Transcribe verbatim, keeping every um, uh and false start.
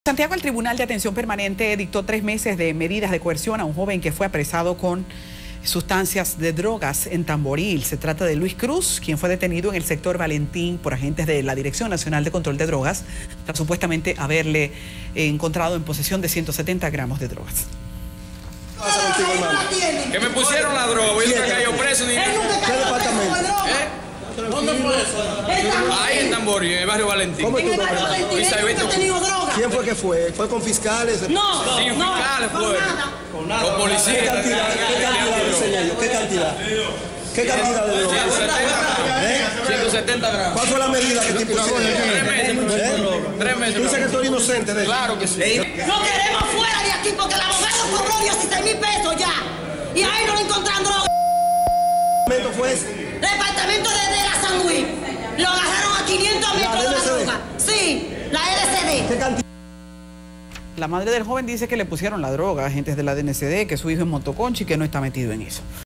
Santiago, el Tribunal de Atención Permanente dictó tres meses de medidas de coerción a un joven que fue apresado con sustancias de drogas en Tamboril. Se trata de Luis Cruz, quien fue detenido en el sector Valentín por agentes de la Dirección Nacional de Control de Drogas, tras supuestamente haberle encontrado en posesión de ciento setenta gramos de drogas. Que me pusieron la droga, voy a caer yo preso. ¿Qué departamento? ¿Eh? ¿Dónde fue eso? Ahí en Tamboril, en el barrio Valentín. ¿Cómo es tu nombre? ¿Quién fue que fue? ¿Fue con fiscales? No, sin no, fiscales no, fue. Con nada. Con policías. ¿Qué cantidad? ¿Qué cantidad dicen ellos? ¿Qué cantidad? ¿Qué cantidad de droga? ciento setenta gramos. ¿Cuál fue la medida que te impusieron? Tres meses. Tres meses. ¿Tú dices que tú eres inocente de eso? Claro que sí. Lo queremos fuera de aquí porque el abogado cobró dieciséis mil pesos ya. Y ahí no le encontraron droga. ¿Qué momento fue ese? Departamento de, de la San Luis. Lo agarraron a quinientos metros de la droga. Sí, la L C D. ¿Qué cantidad? La madre del joven dice que le pusieron la droga a agentes de la D N C D, que su hijo es motoconcho y que no está metido en eso.